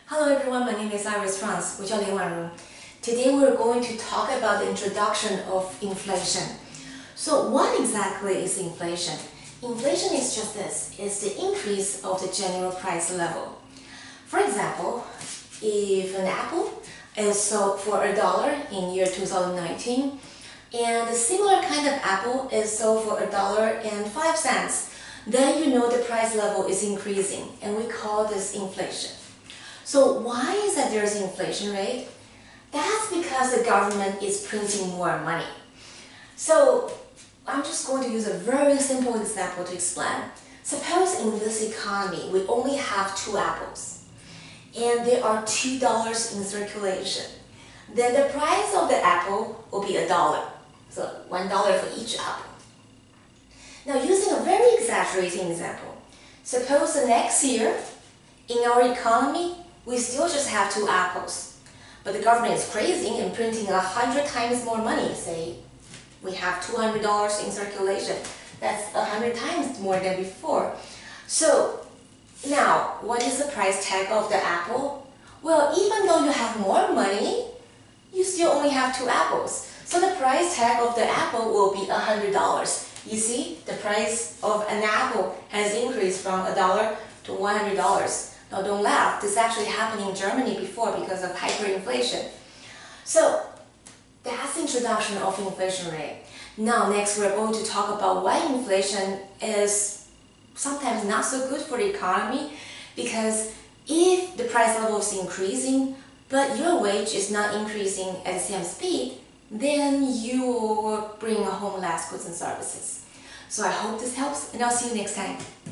Hello everyone, my name is Iris France. 我叫林婉如. Today we're going to talk about the introduction of inflation. So what exactly is inflation? Inflation is just this, it's the increase of the general price level. For example, if an apple is sold for $1 in year 2019 and a similar kind of apple is sold for $1.05, then you know the price level is increasing and we call this inflation. So why is that there's inflation rate? That's because the government is printing more money. So I'm just going to use a very simple example to explain. Suppose in this economy we only have 2 apples and there are $2 in circulation. Then the price of the apple will be $1. So $1 for each apple. Now using a very exaggerating example, suppose the next year in our economy we still just have 2 apples, but the government is crazy and printing 100 times more money. Say we have $200 in circulation. That's 100 times more than before. So now, what is the price tag of the apple? Well, even though you have more money, you still only have 2 apples. So the price tag of the apple will be $100. You see, the price of an apple has increased from $1 to $100. Now don't laugh, this actually happened in Germany before because of hyperinflation. So that's the introduction of inflation rate. Now next we're going to talk about why inflation is sometimes not so good for the economy, because if the price level is increasing but your wage is not increasing at the same speed, then you will bring home less goods and services. So I hope this helps and I'll see you next time.